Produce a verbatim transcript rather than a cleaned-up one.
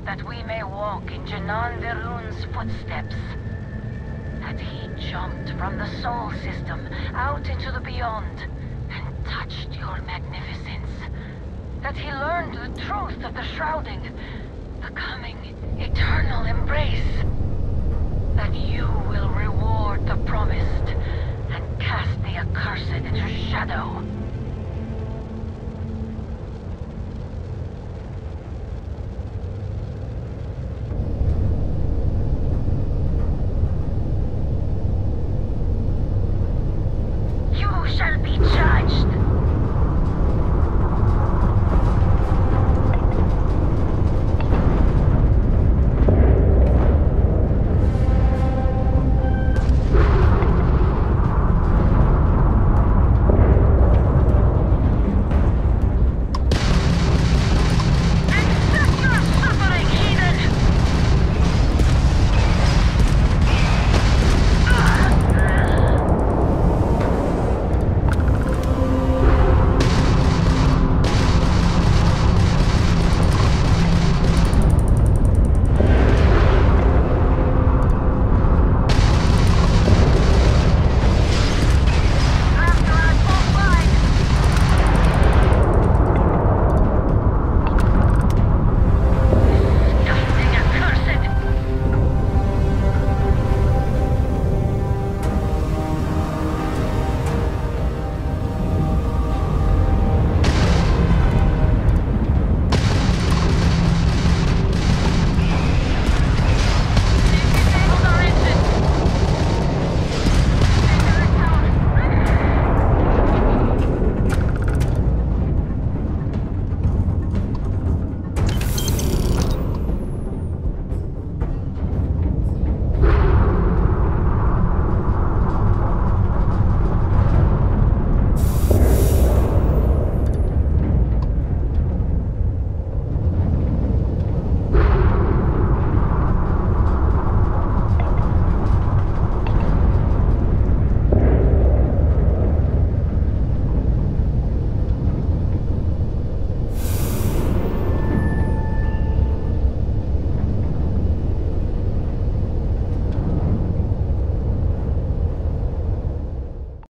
that we may walk in Janan Verun's footsteps. That he jumped from the Sol system out into the beyond and touched your magnificence. That he learned the truth of the shrouding